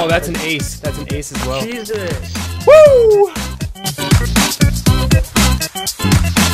Oh, that's an ace. That's an ace as well. Jesus. Woo!